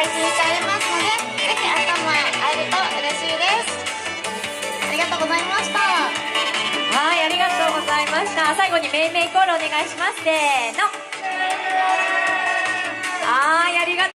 配信してありますので、ぜひ頭会えると嬉しいです。ありがとうございました。 はい、ありがとうございました。最後にめいめいコールお願いします。せーの。はい、ありがとう。